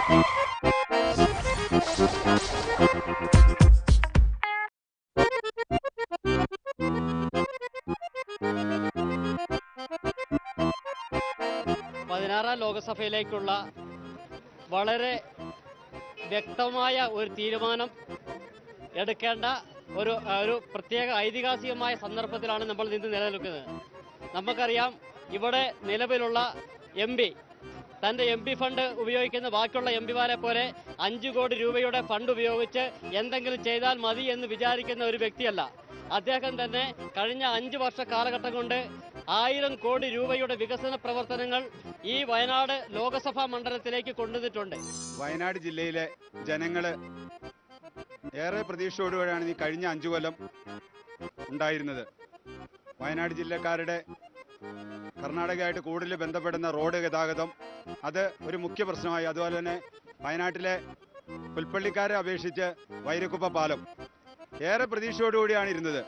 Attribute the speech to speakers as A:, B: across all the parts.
A: പതിനാറാം ലോകസഭയിലേക്കുള്ള വളരെ വ്യക്തമായ ഒരു തീരുമാനം എടുക്കേണ്ട ഒരു പ്രത്യേക ഐതിഹാസികമായ സന്ദർഭത്തിലാണ് നമ്മൾ ഇന്ന് നിലനിൽക്കുന്നത്. നമുക്കറിയാം, ഇവിടെ നിലവിലുള്ള MP തൻ്റെ MP ഫണ്ട് ഉപയോഗിക്കുന്ന ബാക്കിയുള്ള MPമാരെ പോലെ 5 കോടി രൂപയുടെ ഫണ്ട് ഉപയോഗിച്ച് എന്തെങ്കിലും ചെയ്താൽ മതി എന്ന് വിചാരിക്കുന്ന ഒരു വ്യക്തിയല്ല അദ്ദേഹം. തന്നെ കഴിഞ്ഞ 5 വർഷ കാലഘട്ടം കൊണ്ട് 1000 കോടി രൂപയുടെ വികസന പ്രവർത്തനങ്ങൾ ഈ വയനാട് ലോകസഭാ മണ്ഡലത്തിലേക്ക് കൊണ്ടുവന്നിട്ടുണ്ട്.
B: വയനാട് ജില്ലയിലെ ജനങ്ങള് ഏറെ പ്രതീക്ഷയോടുകൂടിയാണ് ഈ കഴിഞ്ഞ 5 കൊല്ലം ഉണ്ടായിരുന്നത്. വയനാട് ജില്ലക്കാരുടെ കർണാടകയായിട്ട് കൂടുതൽ ബന്ധപ്പെടുന്ന റോഡ് ഗതാഗതം അത് ഒരു മുഖ്യ പ്രശ്നമായി. അതുപോലെ തന്നെ വയനാട്ടിലെ പുൽപ്പള്ളിക്കാരെ അപേക്ഷിച്ച് വൈരക്കുപ്പ പാലം ഏറെ പ്രതീക്ഷയോടുകൂടിയാണ് ഇരുന്നത്.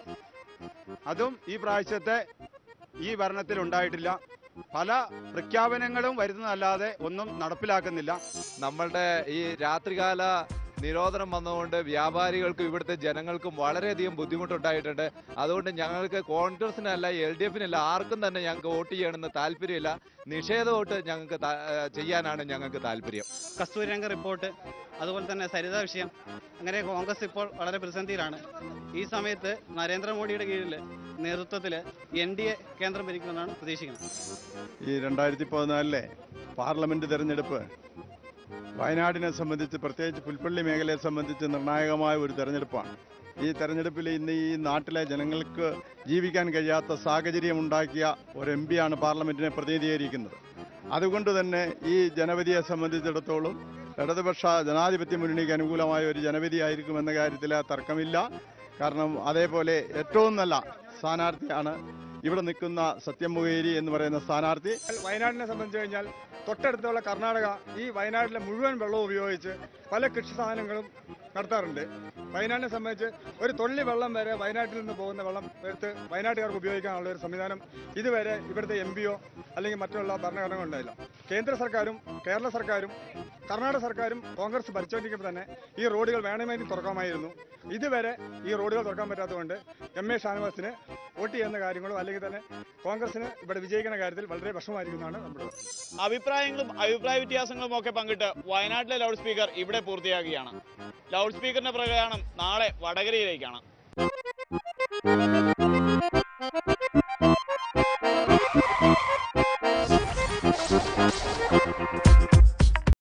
B: അതും ഈ പ്രാവശ്യത്തെ ഈ ഭരണത്തിൽ ഉണ്ടായിട്ടില്ല. പല പ്രഖ്യാപനങ്ങളും വരുന്നതല്ലാതെ ഒന്നും നടപ്പിലാക്കുന്നില്ല.
C: നമ്മളുടെ ഈ രാത്രികാല നിരോധനം വന്നതുകൊണ്ട് വ്യാപാരികൾക്കും ഇവിടുത്തെ ജനങ്ങൾക്കും വളരെയധികം ബുദ്ധിമുട്ടുണ്ടായിട്ടുണ്ട്. അതുകൊണ്ട് ഞങ്ങൾക്ക് കോൺഗ്രസിനല്ല LDFനല്ല ആർക്കും തന്നെ ഞങ്ങൾക്ക് വോട്ട് ചെയ്യണമെന്ന് താല്പര്യമില്ല. നിഷേധ വോട്ട് ഞങ്ങൾക്ക് ചെയ്യാനാണ് ഞങ്ങൾക്ക് താല്പര്യം.
D: കസ്തൂരിരംഗ റിപ്പോർട്ട്, അതുപോലെ തന്നെ സരിത വിഷയം, അങ്ങനെ കോൺഗ്രസ് ഇപ്പോൾ വളരെ പ്രതിസന്ധിയിലാണ്. ഈ സമയത്ത് നരേന്ദ്രമോദിയുടെ കീഴിൽ നേതൃത്വത്തിൽ NDA കേന്ദ്രം ഭരിക്കുമെന്നാണ് പ്രതീക്ഷിക്കുന്നത്.
E: ഈ 2014 പാർലമെന്റ് തെരഞ്ഞെടുപ്പ് വയനാടിനെ സംബന്ധിച്ച്, പ്രത്യേകിച്ച് പുൽപ്പള്ളി മേഖലയെ സംബന്ധിച്ച് നിർണായകമായ ഒരു തെരഞ്ഞെടുപ്പാണ്. ഈ തെരഞ്ഞെടുപ്പിൽ ഇന്ന് ഈ നാട്ടിലെ ജനങ്ങൾക്ക് ജീവിക്കാൻ കഴിയാത്ത സാഹചര്യം ഉണ്ടാക്കിയ ഒരു MP പാർലമെന്റിനെ പ്രതിനിധീകരിക്കുന്നത്. അതുകൊണ്ട് തന്നെ ഈ ജനവിധിയെ സംബന്ധിച്ചിടത്തോളം ഇടതുപക്ഷ ജനാധിപത്യ മുന്നണിക്ക് അനുകൂലമായ ഒരു ജനവിധിയായിരിക്കുമെന്ന കാര്യത്തിൽ തർക്കമില്ല. കാരണം അതേപോലെ ഏറ്റവും നല്ല സ്ഥാനാർത്ഥിയാണ് ഇവിടെ നിൽക്കുന്ന സത്യം മൊകേരി എന്ന് പറയുന്ന സ്ഥാനാർത്ഥി.
F: വയനാടിനെ സംബന്ധിച്ച് കഴിഞ്ഞാൽ തൊട്ടടുത്തുള്ള കർണാടക ഈ വയനാട്ടിലെ മുഴുവൻ വെള്ളവും ഉപയോഗിച്ച് പല കൃഷി സാധനങ്ങളും നടത്താറുണ്ട്. വയനാടിനെ സംബന്ധിച്ച് ഒരു തുള്ളി വെള്ളം വരെ വയനാട്ടിൽ നിന്ന് പോകുന്ന വെള്ളം എടുത്ത് വയനാട്ടുകാർക്ക് ഉപയോഗിക്കാനുള്ള ഒരു സംവിധാനം ഇതുവരെ ഇവിടുത്തെ MPയോ അല്ലെങ്കിൽ മറ്റുള്ള ഭരണഘടനകൾ ഉണ്ടായില്ല. കേന്ദ്ര സർക്കാരും കേരള സർക്കാരും കർണാടക സർക്കാരും കോൺഗ്രസ് ഭരിച്ചുകൊണ്ടിരിക്കുമ്പോൾ തന്നെ ഈ റോഡുകൾ വേണമെങ്കിൽ തുറക്കാമായിരുന്നു. ഇതുവരെ ഈ റോഡുകൾ തുറക്കാൻ പറ്റാത്തതുകൊണ്ട് MA ഷാനവാസിന് വോട്ട് ചെയ്യുന്ന കാര്യങ്ങളും അല്ലെങ്കിൽ തന്നെ കോൺഗ്രസിന് ഇവിടെ വിജയിക്കുന്ന കാര്യത്തിൽ വളരെ വിഷമമായിരിക്കുന്നതാണ് നമ്മുടെ
G: അഭിപ്രായങ്ങളും അഭിപ്രായ വ്യത്യാസങ്ങളും ഒക്കെ പങ്കിട്ട് വയനാട്ടിലെ ലൗഡ് സ്പീക്കർ ഇവിടെ പൂർത്തിയാക്കുകയാണ്. ലൗഡ് സ്പീക്കറിന്റെ പ്രയാണം നാളെ വടകരയിലേക്കാണ്.